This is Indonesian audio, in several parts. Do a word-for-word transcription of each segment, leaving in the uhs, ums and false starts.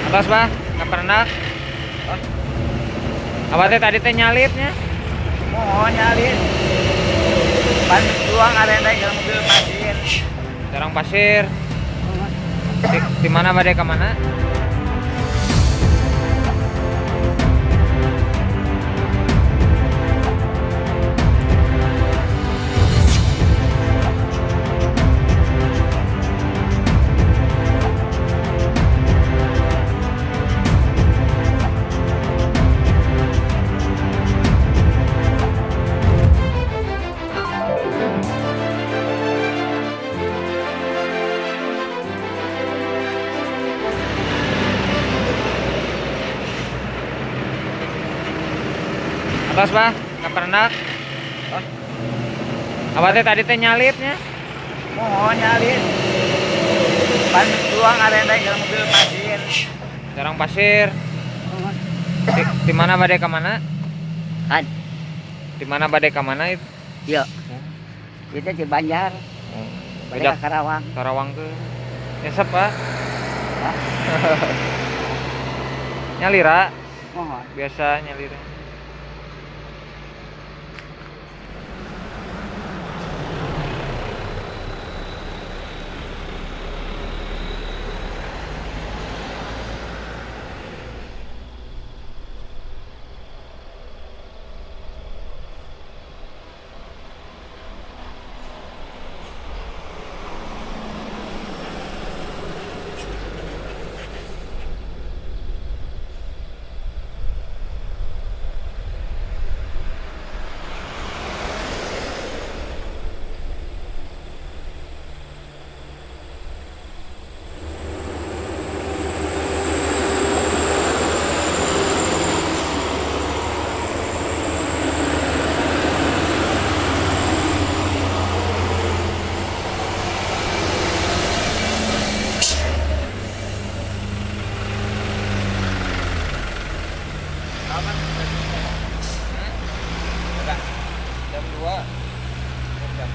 Atas bah, nggak pernah. Abah teh tadi teh nyalipnya. Mohon nyalin. Ban doang ada yang dalam mobil pasir. Jarang pasir. Di, di mana badai ke mana? Atas bah, nggak pernah. Abah teh tadi teh nyalipnya. Mohon nyalin. Ban doang ada yang dalam mobil pasir. Jarang pasir. Di, di mana badai ke mana? Kan, Di mana badai ke mana itu? iya. Kita di Banjar, balik Beda ke Karawang. Karawang tuh. Nyesep pak. Hah? Nyalira, Mohon. biasa nyalira. Jam dua. Jam.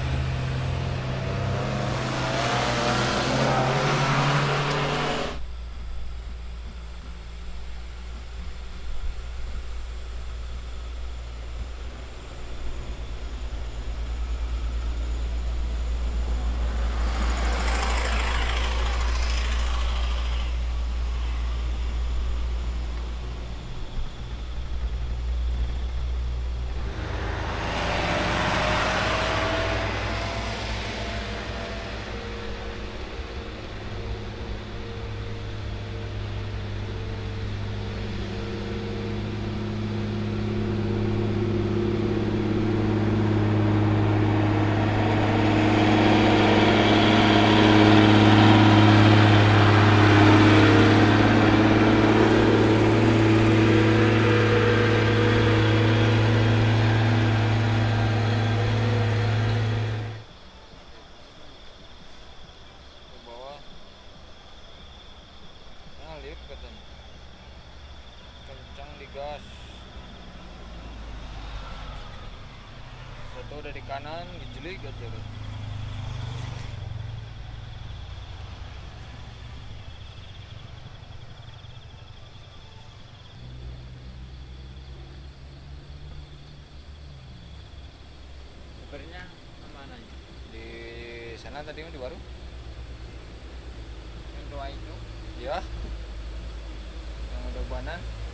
Nyalip katanya. Kencang digas. Satu dari kanan dijelik aja kan. Supirnya kemana? Di sana tadi di baru. Yang doa itu? Ya. Yang udah banan.